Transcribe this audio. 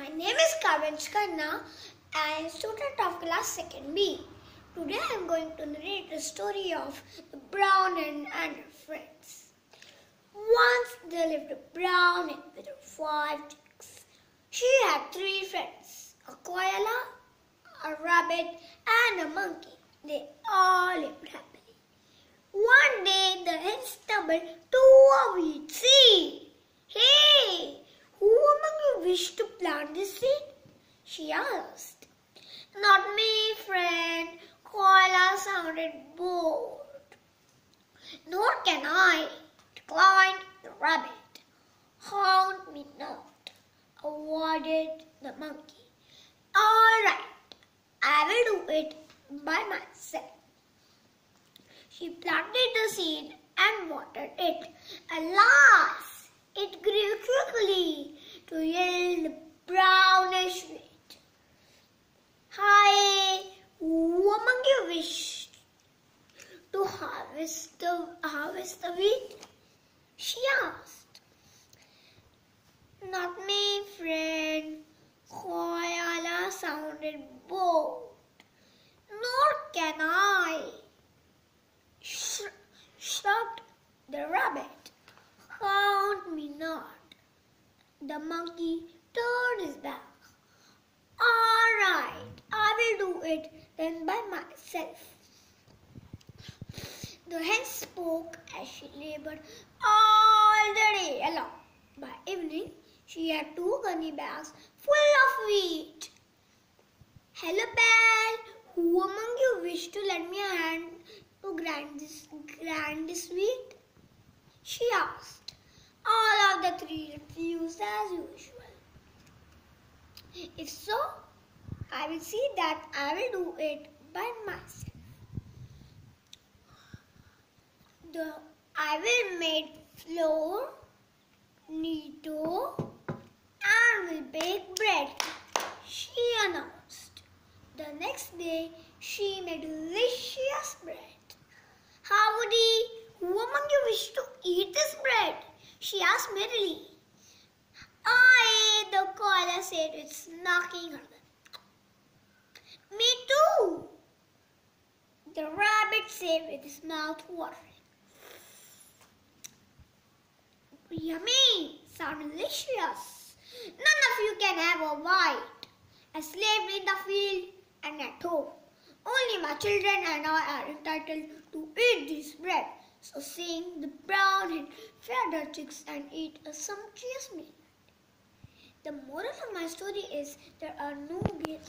My name is Kavanch Khanna. I am a student of class 2nd B. Today I am going to narrate the story of the brown hen and her friends. Once there lived a brown hen with her 5 chicks. She had 3 friends, a koala, a rabbit and a monkey. They all lived happily. One day the hen stumbled to a wheat seed. Hey! Who among you wish to plant this seed? She asked. Not me, friend. Koala sounded bored. Nor can I, declined the rabbit. Haunt me not, avoided the monkey. All right, I will do it by myself. She planted the seed and watered it. Alas! It grew quickly to yield brownish wheat. Hi, who among you wish to harvest the wheat? She asked. Not me, friend. Koala sounded bored. Nor can I, shrugged the rabbit. Count me not. The monkey turned his back. All right, I will do it then by myself. The hen spoke as she labored all the day along. By evening, she had 2 gunny bags full of wheat. Hello, pal. Who among you wish to lend me a hand to grind this wheat? She asked. All of the 3 refused as usual. If so, I will see that I will do it by myself. I will make flour, knead dough, and will bake bread, she announced. The next day, she made delicious bread. Howdy, who among you wish to eat this bread? She asked merrily. I, the koala said with snarking her lip. Me too, the rabbit said with his mouth watering. Yummy, sound delicious. None of you can have a bite. A slave in the field and at home. Only my children and I are entitled to eat this bread. So saying, the brown hen fed her chicks and ate a sumptuous meal. The moral of my story is there are no